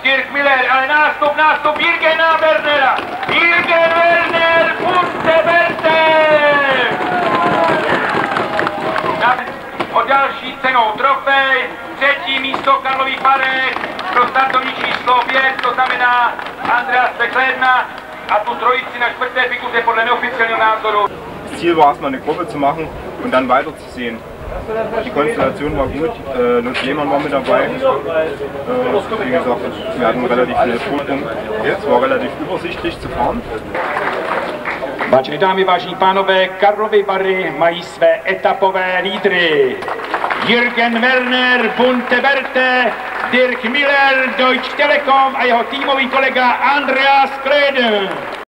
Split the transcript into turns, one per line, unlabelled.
Dirk Miller, ale nástup Jürgena Wernera. Jürgen Werner, Punte Berte! O další cenou trofej, třetí místo Karlových Varech, pro startovní číslo 5, to znamená Andreas Bekledna, a tu trojici na čtvrté figuře podle neoficiálního názoru.
Das Ziel war es, mal eine Gruppe zu machen und dann weiterzusehen. Die Konstellation war gut, Lutz Lehmann war mit dabei. Wie gesagt, wir hatten relativ schnell Vorsprung. Es war relativ übersichtlich zu fahren.
Vážené dámy, vážení pánové, Karlovy Vary mají své etapové lídry. Jürgen Werner, Punte Berte, Dirk Miller, Deutsche Telekom a jeho týmový kolega Andreas Kleden.